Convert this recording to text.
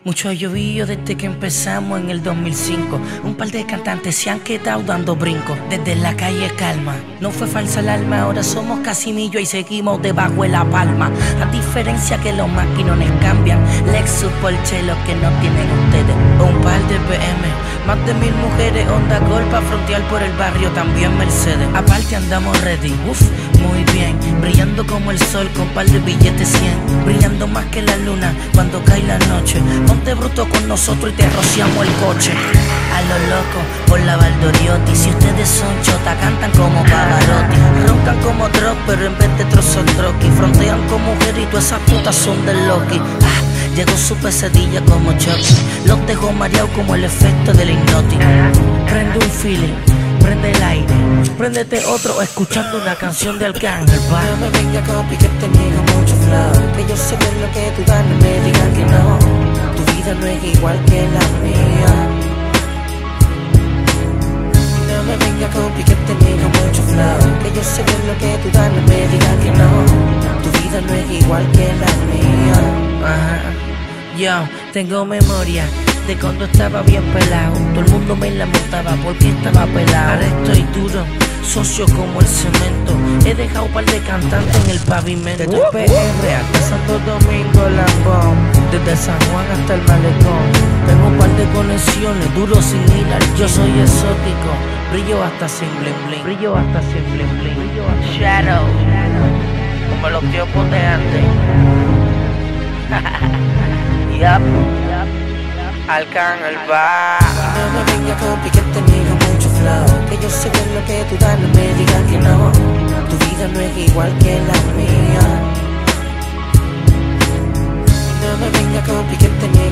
Mucho ha llovido desde que empezamos en el 2005. Un par de cantantes se han quedado dando brincos. Desde la calle calma, no fue falsa alarma. Ahora somos Casimillo y seguimos debajo de la palma. A diferencia que los maquinones cambian, Lexus, Porsche, los que no tienen ustedes. Un par de PM, más de 1000 mujeres, Honda Gol pa' frontear por el barrio, también Mercedes. Aparte andamos ready, muy bien, brillando como el sol con par de billetes 100, brillando más que la luna cuando cae la noche. Ponte bruto con nosotros y te rociamos el coche. A lo loco por la Valdoriotti. Si ustedes son chota, cantan como Pavarotti, roncan como drop, pero en vez de tros son troqui. Frontean con mujeres y todas esas putas son del Loki. Llegó su pesadilla como Chucky, los dejó mareados como el efecto del hipnótico. Prende un feeling, prende el aire, préndete otro escuchando una canción de Arcángel. No me venga copy que te niego mucho flow, que yo sé bien lo que tú das, no me digan que no. Tu vida no es igual que la mía. No me venga copy que te niego mucho flow, que yo sé bien lo que tú das, no me digan que no. Tu vida no es igual que la mía. Yo tengo memoria de cuando estaba bien pelado. Todo el mundo me lamentaba porque estaba pelado. Ahora estoy duro, socio como el cemento. He dejado un par de cantantes en el pavimento. Desde PR hasta Santo Domingo, Lambón, desde San Juan hasta el Malecón. Tengo un par de conexiones, duro sin hilar. Yo soy exótico, brillo hasta sin bling bling, brillo hasta sin bling bling, brillo hasta Shadow, como los tiempos de antes. Arcángel va. No me venga copy que te niego mucho flow, que yo sé bien lo que tú das, no me digan que no. Tu vida no es igual que la mía. No me venga copy que te niego